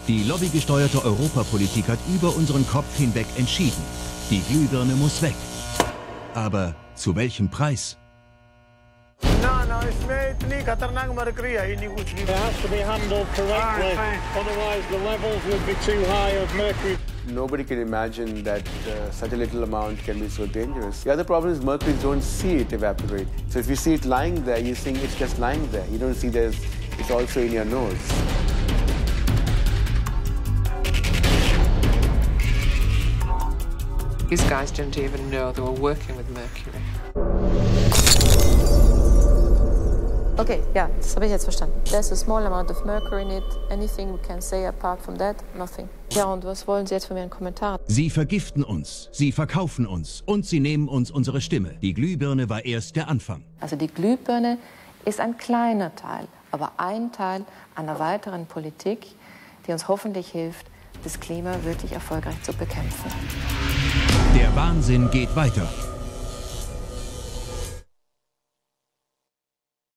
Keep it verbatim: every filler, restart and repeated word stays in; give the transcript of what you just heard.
Die lobbygesteuerte Europapolitik hat über unseren Kopf hinweg entschieden. Die Glühbirne muss weg. Aber zu welchem Preis? It has to be handled correctly, otherwise the levels would be too high of mercury. Nobody can imagine that uh, such a little amount can be so dangerous. The other problem is mercury don't see it evaporate. So if you see it lying there, you think it's just lying there. You don't see there's, it's also in your nose. These guys didn't even know they were working with mercury. Okay, ja, das habe ich jetzt verstanden. There's a small amount of mercury in it. Anything we can say apart from that? Nothing. Ja, und was wollen Sie jetzt von mir einen Kommentar? Sie vergiften uns, sie verkaufen uns und sie nehmen uns unsere Stimme. Die Glühbirne war erst der Anfang. Also die Glühbirne ist ein kleiner Teil, aber ein Teil einer weiteren Politik, die uns hoffentlich hilft, das Klima wirklich erfolgreich zu bekämpfen. Der Wahnsinn geht weiter.